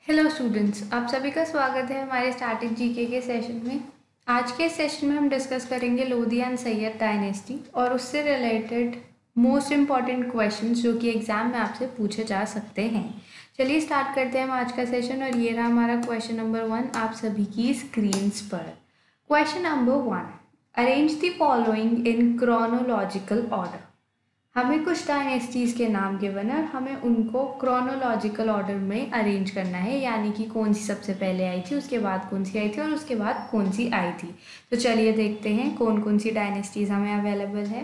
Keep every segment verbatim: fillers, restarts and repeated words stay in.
Hello students, आप सभी का स्वागत है हमारे स्टार्टिंग जीके के सेशन में। आज के सेशन में हम डिस्कस करेंगे लोधी एंड सैयद डायनेस्टी और उससे रिलेटेड मोस्ट इम्पॉर्टेंट क्वेश्चंस जो कि एग्जाम में आपसे पूछे जा सकते हैं। चलिए स्टार्ट करते हैं हम आज का सेशन और ये रहा हमारा क्वेश्चन नंबर वन आप सभी की स्क्रीन्स पर। Question number one, arrange the following in chronological order. हमें कुछ डायनेस्टीज़ के नाम गिवन है और हमें उनको क्रोनोलॉजिकल ऑर्डर में अरेंज करना है, यानी कि कौन सी सबसे पहले आई थी, उसके बाद कौन सी आई थी और उसके बाद कौन सी आई थी। तो चलिए देखते हैं कौन कौन सी डायनेस्टीज़ हमें अवेलेबल है।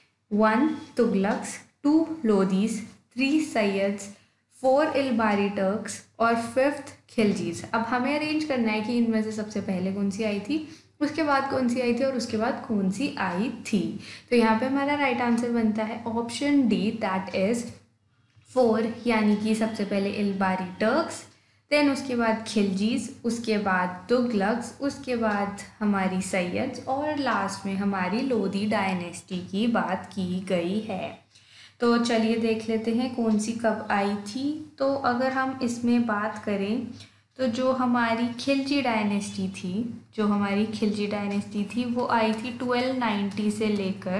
One Tughlaqs, two Lodhis, three Sayyids, four Ilbari Turks और फिफ्थ खिलजीज। अब हमें अरेंज करना है कि इनमें से सबसे पहले कौन सी आई थी, उसके बाद कौन सी आई थी और उसके बाद कौन सी आई थी। तो यहाँ पे हमारा राइट आंसर बनता है option D, that is four, यानी कि सबसे पहले इलबारी टर्क्स, देन उसके बाद खिलजीज, उसके बाद तुगलक्स, उसके बाद हमारी सैयद्स और लास्ट में हमारी लोधी डायनेस्टी की बात की गई है। तो चलिए देख लेते हैं कौन सी कब आई थी। तो अगर हम इसमें बात करें तो जो हमारी खिलजी डायनेस्टी थी जो हमारी खिलजी डायनेस्टी थी वो आई थी ट्वेल्व नाइन्टी से लेकर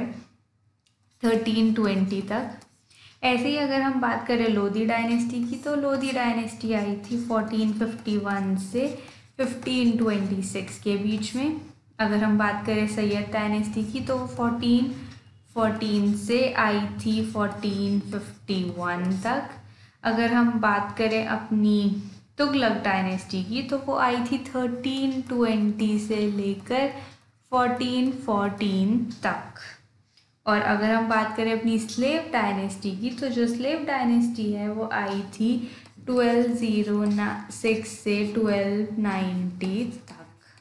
थर्टीन ट्वेंटी तक। ऐसे ही अगर हम बात करें लोधी डायनेस्टी की तो लोधी डायनेस्टी आई थी फोर्टीन फिफ्टी वन से फिफ्टीन ट्वेंटी सिक्स के बीच में। अगर हम बात करें सैयद डायनेस्टी की तो फोर्टीन फोर्टीन से आई थी फोर्टीन फिफ्टी वन तक। अगर हम बात करें अपनी तुगलक डायनेस्टी की तो वो आई थी थर्टीन ट्वेंटी से लेकर फोर्टीन फोर्टीन तक। और अगर हम बात करें अपनी स्लेव डायनेस्टी की तो जो स्लेव डायनेस्टी है वो आई थी ट्वेल्व ज़ीरो सिक्स से ट्वेल्व नाइन्टी तक।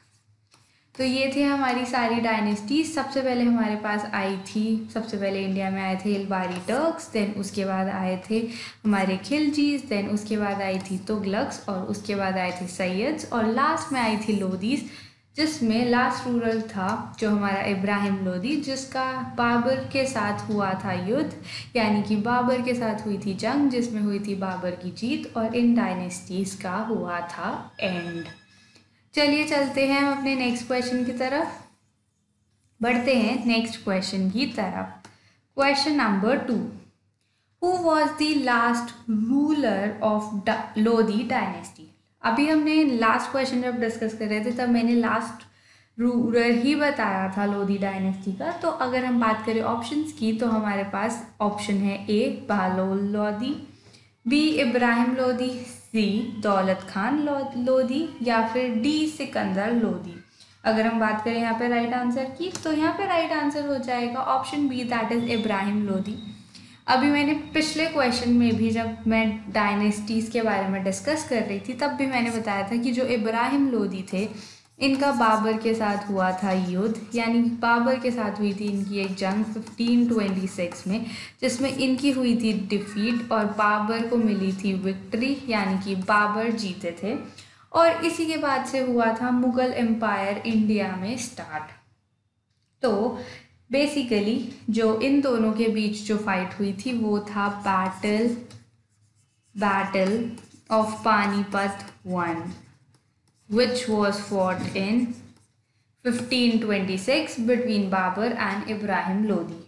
तो ये थे हमारी सारी डायनेस्टी। सबसे पहले हमारे पास आई थी, सबसे पहले इंडिया में आए थे इलबारी टर्क्स, देन उसके बाद आए थे हमारे खिलजीज, देन उसके बाद आई थी तुगलक्स और उसके बाद आए थे सैयद्स और लास्ट में आई थी लोधीज, जिसमें लास्ट रूलर था जो हमारा इब्राहिम लोधी, जिसका बाबर के साथ हुआ था युद्ध, यानी कि बाबर के साथ हुई थी जंग जिसमें हुई थी बाबर की जीत और इन डायनेस्टीज़ का हुआ था एंड। चलिए चलते हैं हम अपने नेक्स्ट क्वेश्चन की तरफ, बढ़ते हैं नेक्स्ट क्वेश्चन की तरफ। Question number two, who was the last ruler of Lodhi dynasty. अभी हमने लास्ट क्वेश्चन जब डिस्कस कर रहे थे तब मैंने लास्ट रूलर ही बताया था लोधी डायनेस्टी का। तो अगर हम बात करें ऑप्शंस की तो हमारे पास ऑप्शन है A Bahlol Lodhi, B Ibrahim Lodhi, C Daulat Khan Lodhi या फिर डी सिकंदर लोधी। अगर हम बात करें यहाँ पे राइट आंसर की तो यहाँ पे राइट आंसर हो जाएगा option B, that is Ibrahim Lodhi. अभी मैंने पिछले क्वेश्चन में भी जब मैं डायनेस्टीज़ के बारे में डिस्कस कर रही थी तब भी मैंने बताया था कि जो इब्राहिम लोधी थे इनका बाबर के साथ हुआ था युद्ध, यानी बाबर के साथ हुई थी इनकी एक जंग फिफ्टीन ट्वेंटी सिक्स में, जिसमें इनकी हुई थी डिफीट और बाबर को मिली थी विक्ट्री, यानी कि बाबर जीते थे। और इसी के बाद से हुआ था मुगल एम्पायर इंडिया में स्टार्ट। तो बेसिकली जो इन दोनों के बीच जो फाइट हुई थी वो था battle battle of Panipat one, which was fought in fifteen twenty six between Babur and Ibrahim Lodi।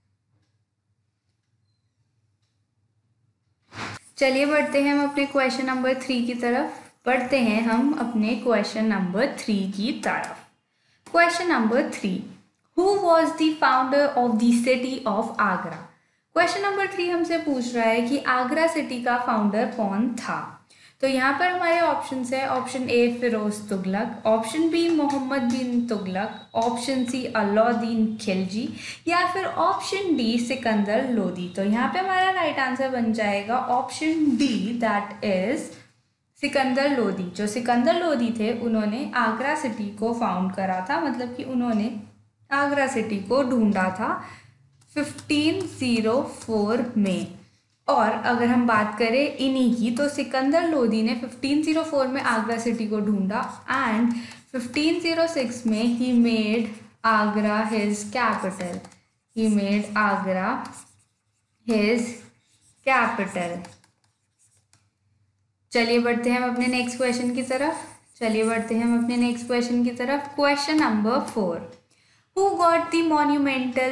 चलिए बढ़ते हैं हम अपने क्वेश्चन नंबर थ्री की तरफ बढ़ते हैं हम अपने क्वेश्चन नंबर थ्री की तरफ। Question number three, who was the founder of the city of Agra. Question number three हमसे पूछ रहा है कि आगरा सिटी का फाउंडर कौन था। तो यहाँ पर हमारे ऑप्शंस है, option A Firoz Tughlaq, option B Mohammad bin Tughlaq, option C Alauddin Khilji या फिर ऑप्शन डी सिकंदर लोधी। तो यहाँ पे हमारा राइट आंसर बन जाएगा option D, that is Sikandar Lodhi. जो सिकंदर लोधी थे उन्होंने आगरा सिटी को फाउंड करा था, मतलब कि उन्होंने आगरा सिटी को ढूंढा था फिफ्टीन ज़ीरो फोर में। और अगर हम बात करें इन्हीं की तो सिकंदर लोधी ने फिफ्टीन ज़ीरो फोर में आगरा सिटी को ढूंढा एंड फिफ्टीन ज़ीरो सिक्स में ही made Agra his capital he made Agra his capital. चलिए बढ़ते हैं हम अपने नेक्स्ट क्वेश्चन की तरफ चलिए बढ़ते हैं हम अपने नेक्स्ट क्वेश्चन की तरफ question number four. Who got the monumental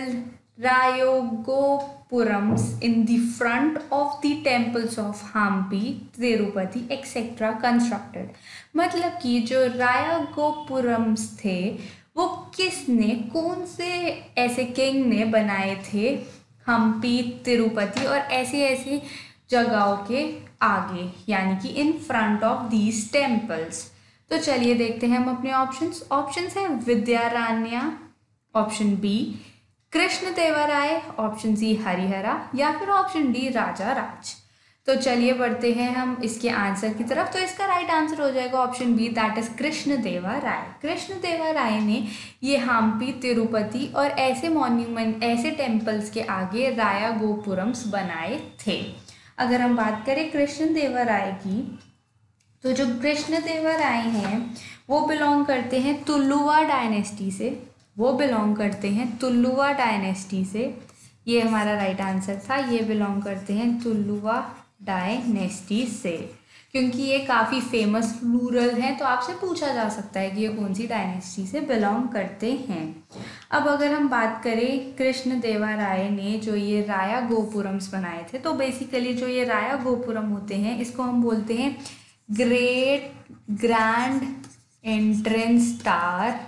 Rayagopurams in the front of the temples of Hampi, Tirupati etcetera constructed. मतलब कि जो रायोगोपुरम्स थे वो किसने, कौन से ऐसे किंग ने बनाए थे हम्पी, तिरुपति और ऐसे ऐसे जगहों के आगे, यानी कि in front of these temples. तो चलिए देखते हैं हम अपने ऑप्शंस ऑप्शंस हैं Vidyaranya, option B Krishnadevaraya, option C Harihara या फिर ऑप्शन डी राजा राज। तो चलिए बढ़ते हैं हम इसके आंसर की तरफ। तो इसका राइट आंसर हो जाएगा option B, that is Krishnadevaraya. Krishnadevaraya ने ये हम्पी, तिरुपति और ऐसे मॉन्यूमेंट, ऐसे टेम्पल्स के आगे राया गोपुरम्स बनाए थे। अगर हम बात करें कृष्णदेवराय की, तो जो कृष्णदेवराय हैं वो बिलोंग करते हैं तुलुवा डायनेस्टी से वो बिलोंग करते हैं तुलुवा डायनेस्टी से ये हमारा राइट आंसर था। ये बिलोंग करते हैं तुलुवा डायनेस्टी से, क्योंकि ये काफ़ी फेमस रूरल हैं, तो आपसे पूछा जा सकता है कि ये कौन सी डायनेस्टी से बिलोंग करते हैं। अब अगर हम बात करें कृष्णदेवराय ने जो ये राया गोपुरम्स बनाए थे, तो बेसिकली जो ये राया गोपुरम होते हैं इसको हम बोलते हैं ग्रेट ग्रैंड एंट्रेंस टावर,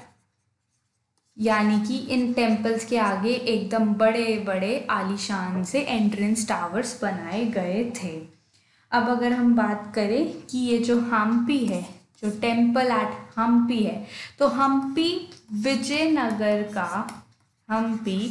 यानी कि इन टेम्पल्स के आगे एकदम बड़े बड़े आलीशान से एंट्रेंस टावर्स बनाए गए थे। अब अगर हम बात करें कि ये जो हम्पी है, जो टेम्पल एट हम्पी है, तो हम्पी विजयनगर का हम्पी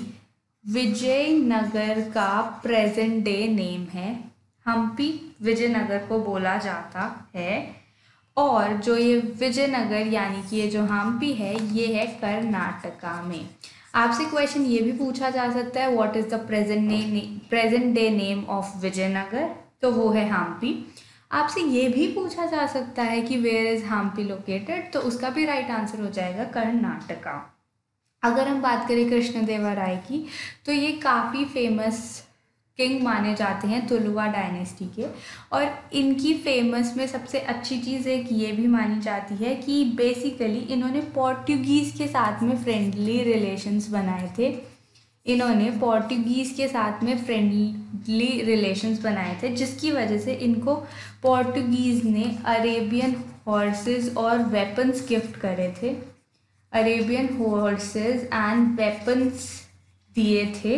विजयनगर का प्रेजेंट डे नेम है। हम्पी विजयनगर को बोला जाता है, और जो ये विजयनगर यानी कि ये जो हम्पी है ये है कर्नाटका में। आपसे क्वेश्चन ये भी पूछा जा सकता है, व्हाट इज़ द प्रेजेंट ने present day name of Vijayanagar, तो वो है हम्पी। आपसे ये भी पूछा जा सकता है कि वेयर इज़ हम्पी लोकेटेड, तो उसका भी राइट आंसर हो जाएगा कर्नाटका। अगर हम बात करें कृष्णदेवराय की, तो ये काफ़ी फेमस किंग माने जाते हैं तुलुवा डायनेस्टी के, और इनकी फेमस में सबसे अच्छी चीज़ एक ये भी मानी जाती है कि बेसिकली इन्होंने पोर्टुगीज़ के साथ में फ्रेंडली रिलेशंस बनाए थे। इन्होंने पोर्टुगीज़ के साथ में फ्रेंडली रिलेशंस बनाए थे, जिसकी वजह से इनको पोर्टुगीज़ ने अरेबियन हॉर्सेस और वेपन्स गिफ्ट करे थे। अरेबियन हॉर्सेस एंड वेपन्स दिए थे,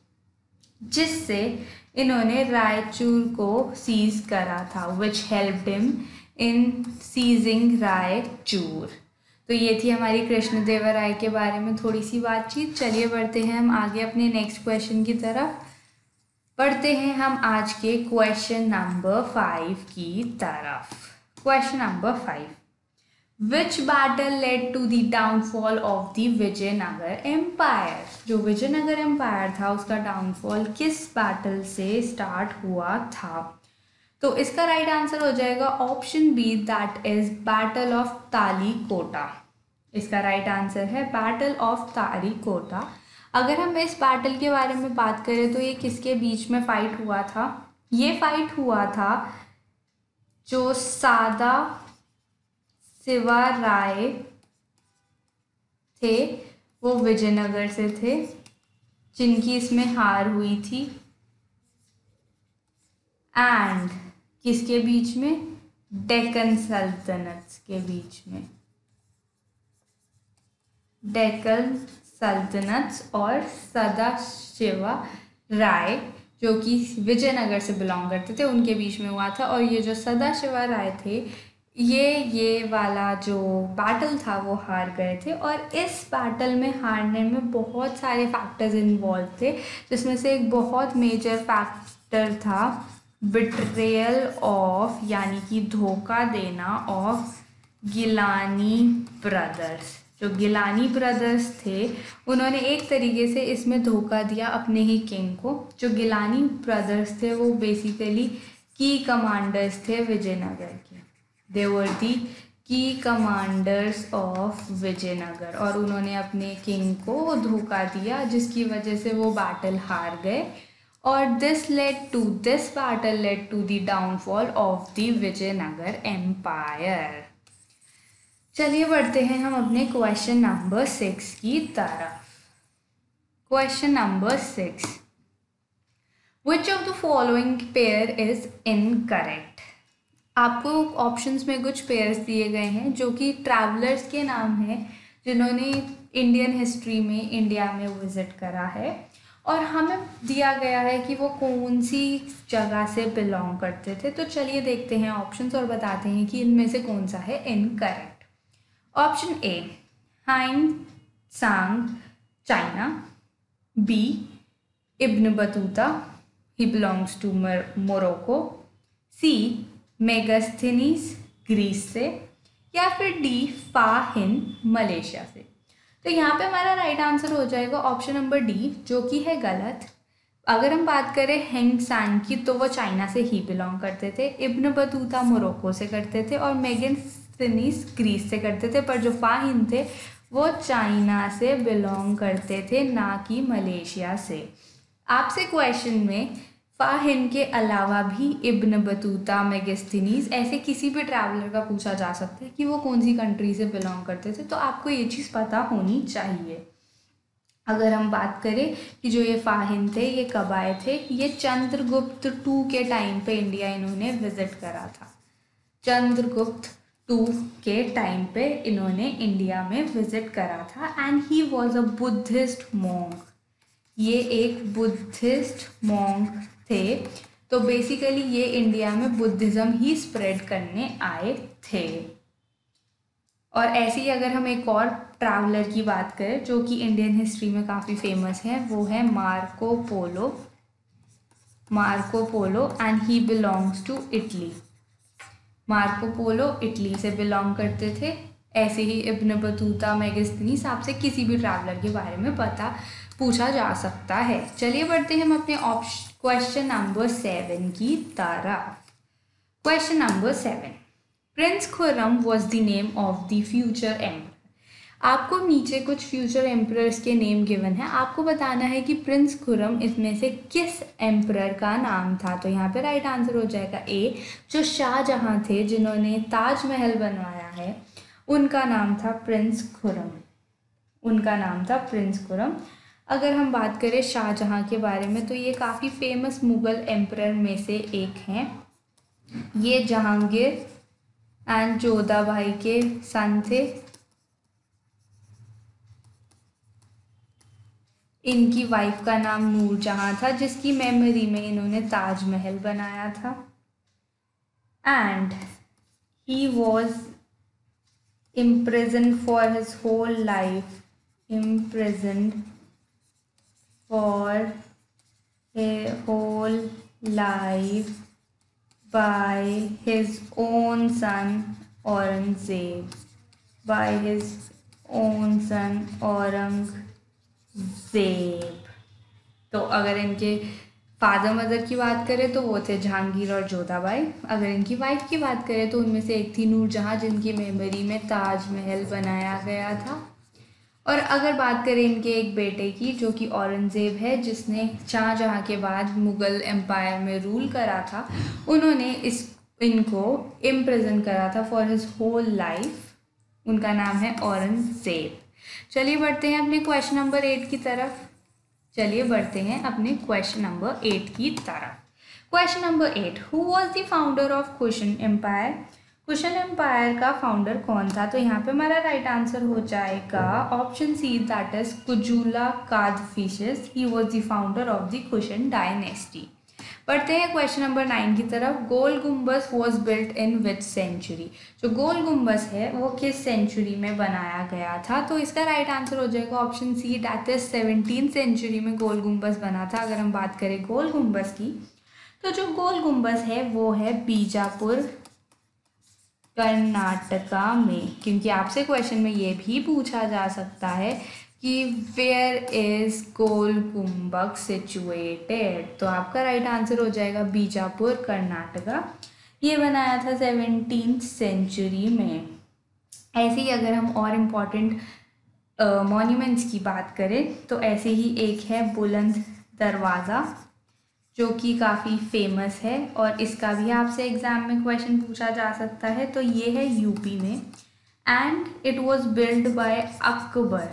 जिससे इन्होंने रायचूर को सीज करा था, which helped him in seizing Raichur. तो ये थी हमारी कृष्णदेवराय के बारे में थोड़ी सी बातचीत। चलिए बढ़ते हैं हम आगे अपने नेक्स्ट क्वेश्चन की तरफ। बढ़ते हैं हम आज के क्वेश्चन नंबर फाइव की तरफ। Question number five, which battle led to the downfall of the Vijayanagar empire. जो विजयनगर एम्पायर था उसका डाउनफॉल किस बैटल से स्टार्ट हुआ था? तो इसका राइट आंसर हो जाएगा option B, that is battle of Talikota. इसका राइट आंसर है बैटल ऑफ तालीकोटा। अगर हम इस बैटल के बारे में बात करें तो ये किसके बीच में फाइट हुआ था? ये फाइट हुआ था जो सादा शिवा राय थे, वो विजयनगर से थे, जिनकी इसमें हार हुई थी। एंड किसके बीच में? डेक्कन सल्तनत के बीच में। डेक्कन सल्तनत और सदाशिवा राय जो कि विजयनगर से बिलोंग करते थे उनके बीच में हुआ था। और ये जो सदाशिवा राय थे, ये ये वाला जो बैटल था वो हार गए थे। और इस बैटल में हारने में बहुत सारे फैक्टर्स इन्वॉल्व थे, जिसमें से एक बहुत मेजर फैक्टर था बिट्रेयल ऑफ, यानी कि धोखा देना ऑफ गिलानी ब्रदर्स। जो गिलानी ब्रदर्स थे उन्होंने एक तरीके से इसमें धोखा दिया अपने ही किंग को। जो गिलानी ब्रदर्स थे वो बेसिकली की कमांडर्स थे विजयनगर के। दे वर दी की कमांडर्स ऑफ विजयनगर, और उन्होंने अपने किंग को धोखा दिया, जिसकी वजह से वो बैटल हार गए। और this led to this battle led to the downfall of the Vijayanagar empire. चलिए बढ़ते हैं हम अपने क्वेश्चन नंबर सिक्स की तरफ। Question number six, which of the following pair is incorrect. आपको ऑप्शंस में कुछ पेयर्स दिए गए हैं जो कि ट्रैवलर्स के नाम हैं जिन्होंने इंडियन हिस्ट्री में इंडिया में विजिट करा है, और हमें दिया गया है कि वो कौन सी जगह से बिलोंग करते थे। तो चलिए देखते हैं ऑप्शंस और बताते हैं कि इनमें से कौन सा है incorrect. Option A, Hiuen Tsang China. B, Ibn Battuta, he belongs to Morocco. C, Megasthenes Greece से, या फिर डी, फाहिन मलेशिया से। तो यहाँ पे हमारा राइट आंसर हो जाएगा ऑप्शन नंबर डी, जो कि है गलत। अगर हम बात करें हेंग सांग की तो वो चाइना से ही बिलोंग करते थे, इब्न बतूता मोरक्को से करते थे, और मेगास्थनीज ग्रीस से करते थे। पर जो फाहिन थे वो चाइना से बिलोंग करते थे, ना कि मलेशिया से। आपसे क्वेश्चन में फाहिन के अलावा भी इब्न बतूता, मेगास्थनीज ऐसे किसी भी ट्रैवलर का पूछा जा सकता है कि वो कौन सी कंट्री से बिलोंग करते थे, तो आपको ये चीज़ पता होनी चाहिए। अगर हम बात करें कि जो ये फाहिन थे ये कब आए थे, ये चंद्रगुप्त टू के टाइम पे इंडिया इन्होंने विजिट करा था। चंद्रगुप्त टू के टाइम पे इन्होंने इंडिया में विजिट करा था, and he was a Buddhist monk. ये एक बुद्धिस्ट मॉन्क थे। तो बेसिकली ये इंडिया में बुद्धिज़्म ही स्प्रेड करने आए थे। और ऐसे ही अगर हम एक और ट्रैवलर की बात करें जो कि इंडियन हिस्ट्री में काफ़ी फेमस है, वो है Marco Polo. Marco Polo and he belongs to Italy. Marco Polo Italy से बिलोंग करते थे। ऐसे ही इब्न बतूता, मेगास्थनीज, आपसे किसी भी ट्रैवलर के बारे में पता पूछा जा सकता है। चलिए बढ़ते हैं हम अपने ऑप्शन क्वेश्चन नंबर सेवन की तरफ। Question number seven, prince Khurram was the name of the future emperor. आपको नीचे कुछ फ्यूचर एम्परर्स के नेम गिवन है, आपको बताना है कि प्रिंस खुर्रम इसमें से किस एम्परर का नाम था। तो यहाँ पे राइट आंसर हो जाएगा ए, जो शाहजहां थे जिन्होंने ताजमहल बनवाया है, उनका नाम था प्रिंस खुर्रम। उनका नाम था प्रिंस खुर्रम। अगर हम बात करें शाहजहां के बारे में तो ये काफ़ी फेमस मुग़ल एम्परर में से एक हैं। ये जहांगीर एंड जोधाबाई के सन थे। इनकी वाइफ का नाम नूरजहां था, जिसकी मेमोरी में इन्होंने ताजमहल बनाया था। And he was imprisoned for his whole life, imprisoned for a whole life by his own son Aurangzeb, by his own son Aurangzeb। तो अगर इनके फादर मदर की बात करें तो वो थे जहांगीर और जोधाबाई। अगर इनकी वाइफ की बात करें तो उनमें से एक थी नूरजहां, जिनकी मेमोरी में ताजमहल बनाया गया था। और अगर बात करें इनके एक बेटे की जो कि औरंगज़ेब है, जिसने शाहजहां के बाद मुग़ल एम्पायर में रूल करा था, उन्होंने इस इनको इम्प्रिजन करा था फॉर हिज होल लाइफ। उनका नाम है औरंगज़ेब। चलिए बढ़ते हैं अपने क्वेश्चन नंबर एट की तरफ। चलिए बढ़ते हैं अपने क्वेश्चन नंबर एट की तरफ। Question number eight, who was the founder of Kushan empire. Kushan empire का फाउंडर कौन था। तो यहाँ पे हमारा राइट आंसर हो जाएगा option C, that is Kujula Kadphises. He was the founder of the Kushan dynasty. बढ़ते हैं क्वेश्चन नंबर नाइन की तरफ। Gol Gumbaz was built in which century. जो गोल गुम्बस है वो किस सेंचुरी में बनाया गया था। तो इसका राइट आंसर हो जाएगा option C, that is seventeen century में गोल गुम्बस बना था। अगर हम बात करें गोल गुम्बस की तो जो गोल गुम्बस है वो है बीजापुर कर्नाटका में, क्योंकि आपसे क्वेश्चन में ये भी पूछा जा सकता है कि वेयर इज गोल गुम्बद सिचुएटेड। तो आपका राइट आंसर हो जाएगा बीजापुर कर्नाटका। ये बनाया था सेवनटीन सेंचुरी में। ऐसे ही अगर हम और इम्पॉर्टेंट मॉन्यूमेंट्स की बात करें तो ऐसे ही एक है बुलंद दरवाज़ा। जो कि काफ़ी फेमस है और इसका भी आपसे एग्ज़ाम में क्वेश्चन पूछा जा सकता है। तो ये है यूपी में, and it was build by Akbar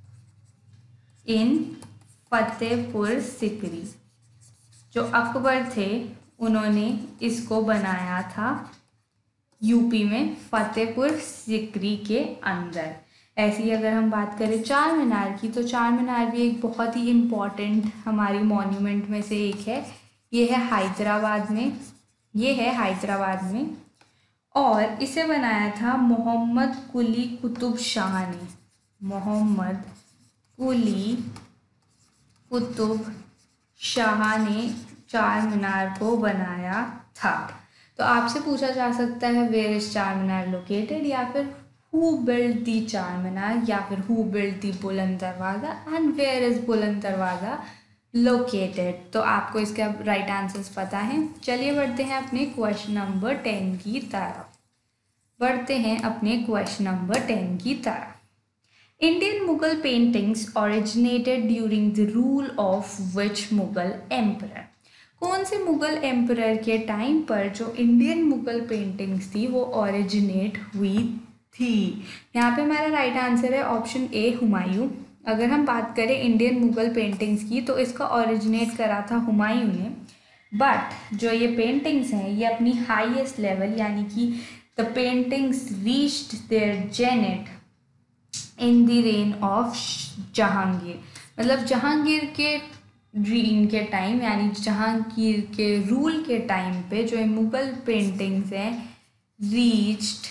in Fatehpur Sikri. जो अकबर थे उन्होंने इसको बनाया था यूपी में फतेहपुर सिकरी के अंदर। ऐसी अगर हम बात करें चार मीनार की, तो चार मीनार भी एक बहुत ही इम्पॉर्टेंट हमारी मॉन्यूमेंट में से एक है। ये है हैदराबाद में, ये है हैदराबाद में और इसे बनाया था मोहम्मद कुली कुतुब शाह ने। मोहम्मद कुली कुतुब शाह ने चार मीनार को बनाया था। तो आपसे पूछा जा सकता है वेयर इज चार मीनार लोकेटेड, या फिर हु बिल्ड दी चार मीनार, या फिर हु बिल्ड दी बुलंद दरवाज़ा, एंड वेयर इज बुलंद दरवाज़ा लोकेटेड। तो आपको इसका राइट आंसर्स पता है। चलिए बढ़ते हैं अपने क्वेश्चन नंबर टेन की तरफ बढ़ते हैं अपने क्वेश्चन नंबर टेन की तरफ। Indian Mughal paintings originated during the rule of which Mughal emperor? कौन से मुगल एम्परर के टाइम पर जो इंडियन मुगल पेंटिंग्स थी वो ओरिजिनेट हुई थी? यहाँ पे हमारा राइट आंसर है ऑप्शन ए, हुमायूं। अगर हम बात करें इंडियन मुगल पेंटिंग्स की, तो इसका ओरिजिनेट करा था हुमायूं ने। बट जो ये पेंटिंग्स हैं ये अपनी हाईएस्ट लेवल, यानी कि the paintings reached their zenith in the reign of Jahangir. मतलब जहांगीर के रीन के टाइम, यानी जहांगीर के रूल के टाइम पे जो मुगल पेंटिंग्स हैं reached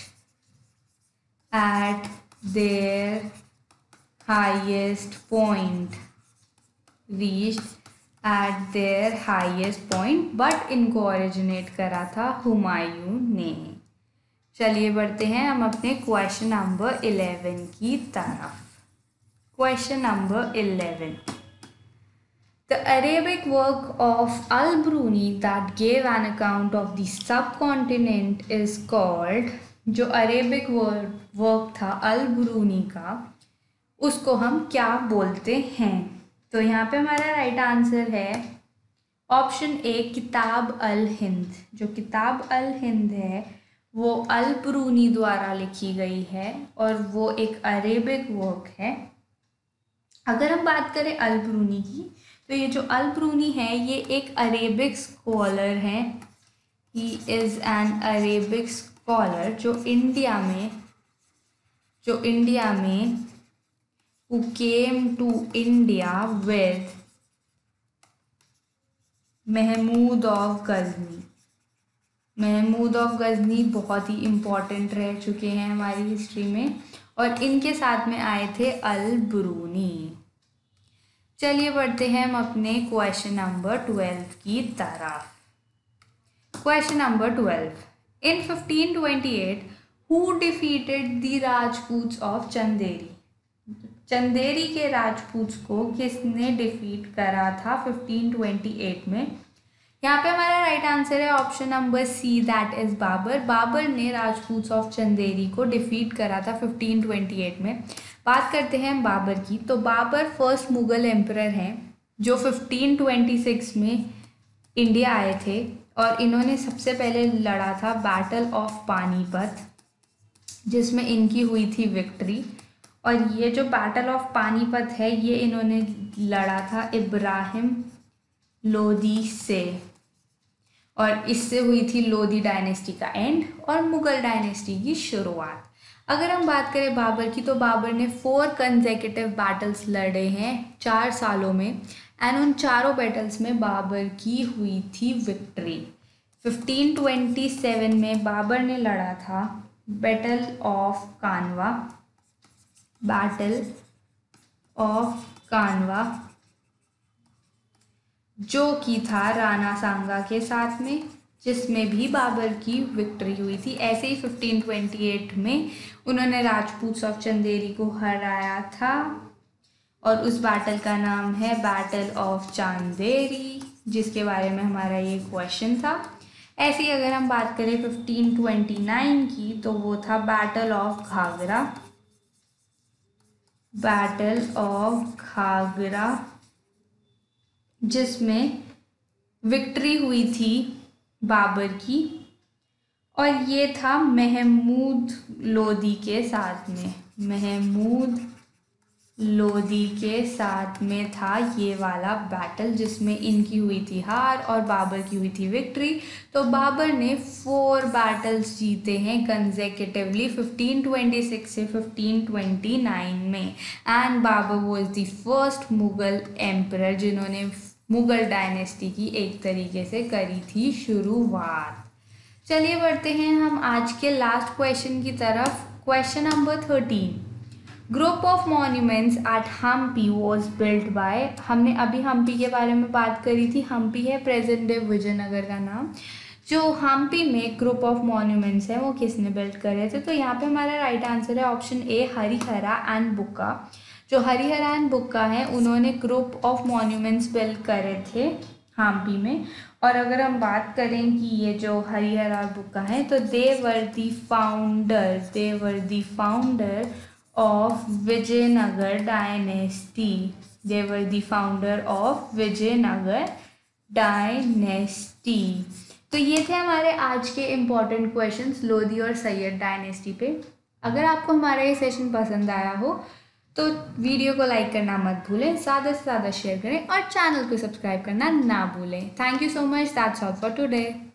at their highest point reached at their highest point but इनको ओरिजिनेट करा था हुमायूं ने। चलिए बढ़ते हैं हम अपने क्वेश्चन नंबर इलेवन की तरफ। Question number eleven, the Arabic work of Al Biruni that gave an account of the subcontinent is called. जो अरेबिक वर्क था अल ब्रूनी का, उसको हम क्या बोलते हैं? तो यहाँ पे हमारा राइट आंसर है option A, Kitab al Hind. जो किताब अल हिंद है वो अल ब्रूनी द्वारा लिखी गई है और वो एक अरेबिक वर्क है। अगर हम बात करें अल ब्रूनी की, तो ये जो अल ब्रूनी है ये एक अरेबिक स्कॉलर हैं। He is an Arabic scholar जो इंडिया में जो इंडिया में who came to India with Mahmud of Ghazni. Mahmud of Ghazni बहुत ही इम्पॉर्टेंट रह चुके हैं हमारी हिस्ट्री में, और इनके साथ में आए थे अल ब्रूनी। चलिए बढ़ते हैं हम अपने क्वेश्चन नंबर ट्वेल्व की तरफ। Question number twelve, in fifteen twenty eight who defeated the Rajputs of Chanderi. Chanderi के राजपूत्स को किसने डिफीट करा था फिफ्टीन ट्वेंटी एट में? यहाँ पे हमारा राइट आंसर है option number C, that is Babar. Babar ने राजपूत्स ऑफ चंदेरी को डिफीट करा था फिफ्टीन ट्वेंटी एट में। बात करते हैं हम बाबर की, तो बाबर फर्स्ट मुगल एम्परर हैं जो फिफ्टीन ट्वेंटी सिक्स में इंडिया आए थे, और इन्होंने सबसे पहले लड़ा था बैटल ऑफ पानीपत, जिसमें इनकी हुई थी विक्ट्री। और ये जो बैटल ऑफ पानीपत है ये इन्होंने लड़ा था इब्राहिम लोदी से, और इससे हुई थी लोदी डायनेस्टी का एंड और मुगल डायनेस्टी की शुरुआत। अगर हम बात करें बाबर की, तो बाबर ने फोर कंसेक्यूटिव बैटल्स लड़े हैं चार सालों में, एंड उन चारों बैटल्स में बाबर की हुई थी विक्ट्री। फिफ्टीन ट्वेंटी सेवन में बाबर ने लड़ा था battle of Khanwa, battle of Khanwa जो कि था राणा सांगा के साथ में, जिसमें भी बाबर की विक्ट्री हुई थी। ऐसे ही फिफ्टीन ट्वेंटी एट में उन्होंने राजपूत्स ऑफ चंदेरी को हराया था, और उस बैटल का नाम है बैटल ऑफ चांदेरी, जिसके बारे में हमारा ये क्वेश्चन था। ऐसे ही अगर हम बात करें फिफ्टीन ट्वेंटी नाइन की, तो वो था battle of Ghaghra, battle of Ghaghra जिसमें विक्ट्री हुई थी बाबर की, और ये था महमूद लोदी के साथ में। महमूद लोदी के साथ में था ये वाला बैटल, जिसमें इनकी हुई थी हार और बाबर की हुई थी विक्ट्री। तो बाबर ने फोर बैटल्स जीते हैं कंसेक्यूटिवली फिफ्टीन ट्वेंटी सिक्स से फिफ्टीन ट्वेंटी नाइन में, and Babar was the first Mughal emperor जिन्होंने मुगल डायनेस्टी की एक तरीके से करी थी शुरुआत। चलिए बढ़ते हैं हम आज के लास्ट क्वेश्चन की तरफ। Question number thirteen, group of monuments at Hampi was built by. हमने अभी हम्पी के बारे में बात करी थी। हम्पी है प्रेजेंट डे विजयनगर का नाम। जो हम्पी में ग्रुप ऑफ मॉन्यूमेंट्स है वो किसने बिल्ड करे थे? तो यहाँ पे हमारा राइट आंसर है option A, Harihara and Bukka. जो हरिहरा एंड बुक्का है उन्होंने ग्रुप ऑफ मॉन्यूमेंट्स बिल्ड करे थे हम्पी में। और अगर हम बात करें कि ये जो हरिहरा और बुक्का है, तो they were the founder they were the founder of Vijayanagar dynasty. They were the founder of Vijayanagar dynasty. तो ये थे हमारे आज के इम्पॉर्टेंट क्वेश्चंस लोधी और सैयद डायनेस्टी पे। अगर आपको हमारा ये सेशन पसंद आया हो तो वीडियो को लाइक करना मत भूलें, ज़्यादा से ज़्यादा शेयर करें और चैनल को सब्सक्राइब करना ना भूलें। Thank you so much, that's all for today.